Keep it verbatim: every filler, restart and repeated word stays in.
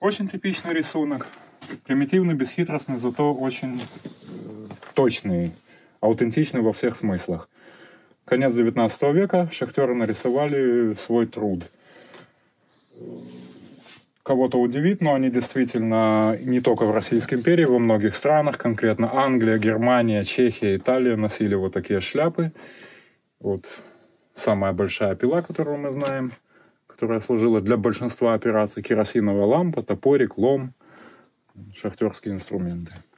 Очень типичный рисунок. Примитивный, бесхитростный, зато очень точный, аутентичный во всех смыслах. Конец девятнадцатого века, шахтеры нарисовали свой труд. Кого-то удивит, но они действительно не только в Российской империи, во многих странах, конкретно Англия, Германия, Чехия, Италия носили вот такие шляпы. Вот самая большая пила, которую мы знаем, которая служила для большинства операций, керосиновая лампа, топорик, лом, шахтерские инструменты.